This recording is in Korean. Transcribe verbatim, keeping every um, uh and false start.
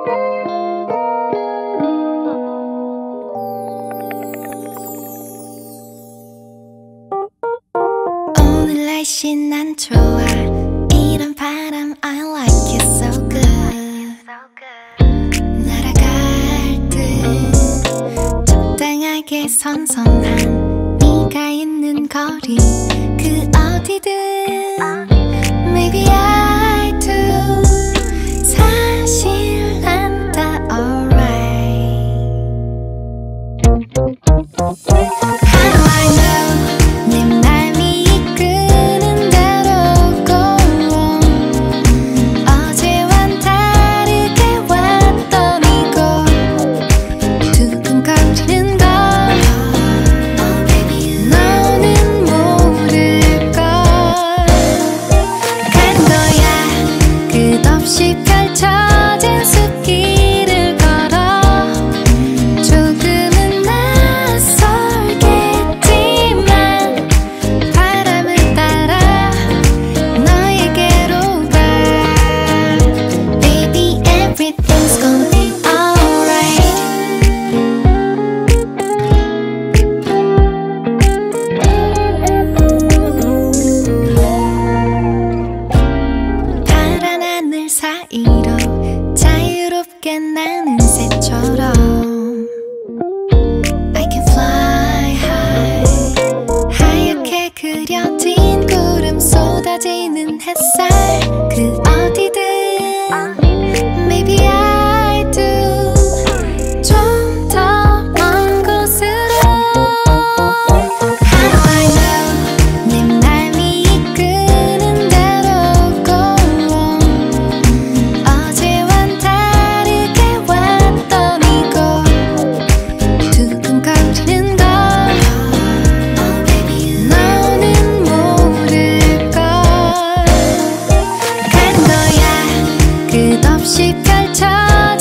오늘 날씨 난 좋아. 이런 바람 I like it so good. 날아갈 듯 적당하게 선선한 네가 있는 거리 그 어디든 Maybe I do. 사실 난 다 alright. How do I know 네 맘이 이끄는 대로 go on. 어제와는 다르게 왔던 이곳 두근거리는 걸 너는 모를걸. 가는 거야 끝없이 펼쳐진 숲길을 걸어. 조금은 낯설겠지만 바람을 따라 너에게로 가. Baby everything's gonna be alright. 파란 하늘 사이로 자유롭게 나는 새처럼 I can fly high. 하얗게 그려진 구름 쏟아지는 햇살 그 어디든 Maybe I do. 좀 더 먼 곳으로. How do I know 네 맘이 이끄는 대로 go on. 어제와는 다르게 왔던 이곳 두근거리는 걸 너는 모를걸. 가는 거야 끝없이 펼쳐진